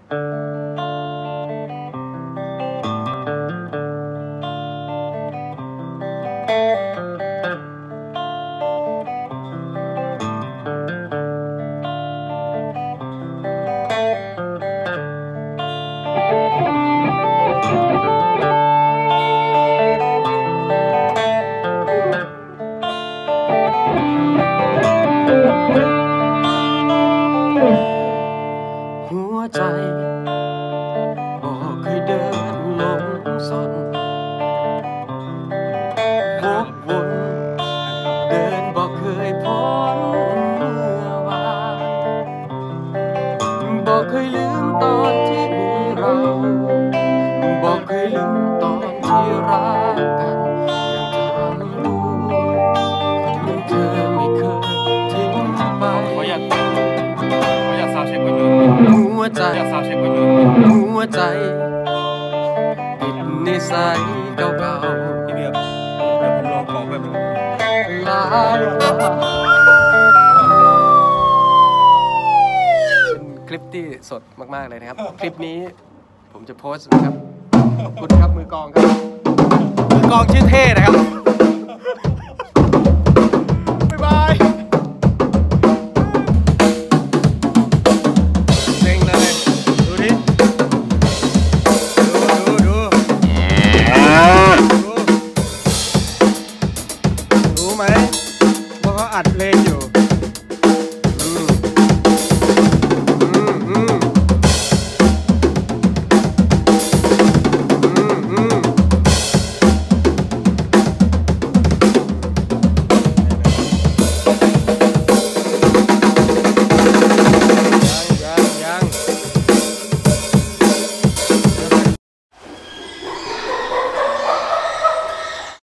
หัวใจบอกเคยเดินหลงสนวกวนเดินบอกเคยพ้นเมื่อวานบอกเคยลืมตอนที่มีเราบอกเคยลืมตอนที่รักกันยังจำรู้ยังเธอไม่เคยทิ้งไปขออยากซาวเช็คไปด้วยหัวใจหัวใจติดนิสัยเก่าๆพี่เบียร์เดี๋ยวผมลองขอแบบลายเป็นคลิปที่สดมากๆเลยนะครับคลิปนี้ผมจะโพสต์นะครับขอบคุณครับมือกลองครับมือกลองชื่อเท่นะครับ